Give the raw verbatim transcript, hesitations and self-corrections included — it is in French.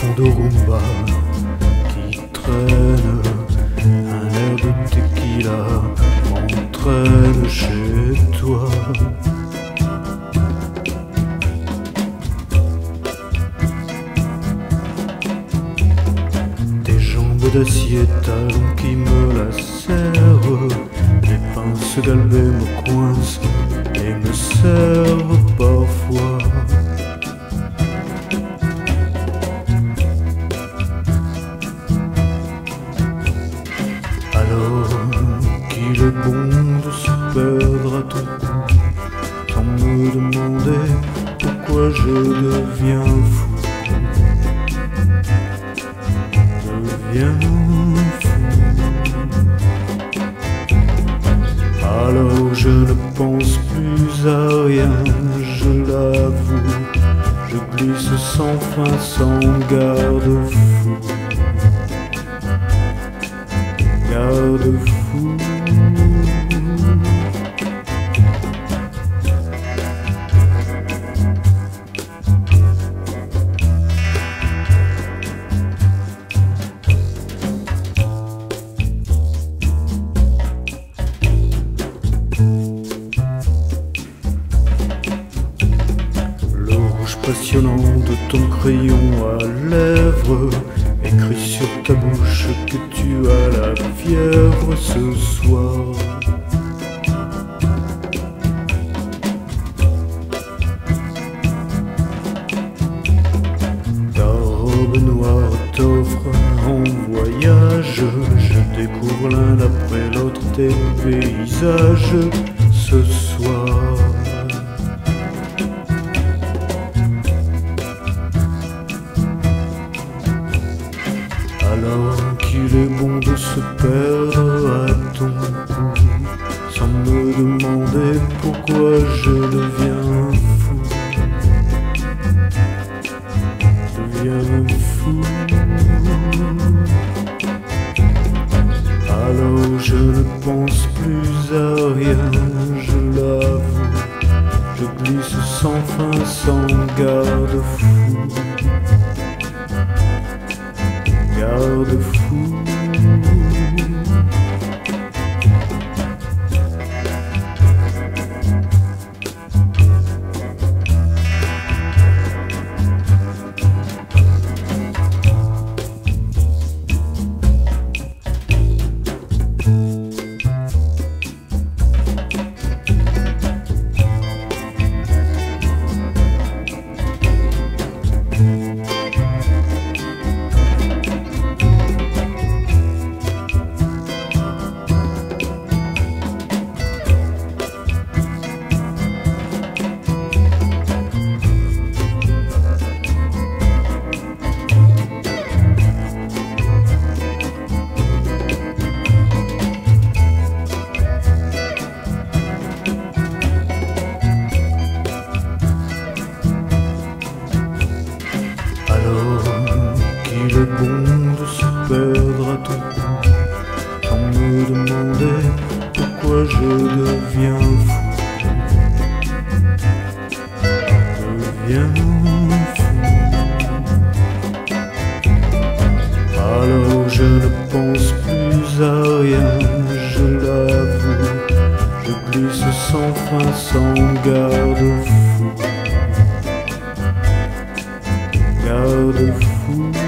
fond de rumba qui traîne, un air de tequila m'entraîne chez toi. Tes jambes d'acier talons qui me lacèrent, les pinces galbées me coincent et me servent parfois. Alors qu'il est bon de se perdre à ton cou, sans me demander pourquoi je deviens fou. Deviens fou. Alors je ne pense plus à rien, je l'avoue, je glisse sans fin, sans garde-fou. Garde-fou. Le rouge passionnant de ton crayon à lèvres écrit sur ta bouche que tu as la fièvre ce soir. Ta robe noire t'offre en voyage, je découvre l'un après l'autre tes paysages ce soir. Alors qu'il est bon de se perdre à ton cou, sans me demander pourquoi je deviens fou. Deviens fou. Alors je ne pense plus à rien, je l'avoue, je glisse sans fin, sans garde-fou. Garde-fou. Il est bon de se perdre à ton cou, sans me demander pourquoi je deviens fou. Deviens fou. Alors je ne pense plus à rien, je l'avoue, je glisse sans fin, sans garde-fou. Garde-fou.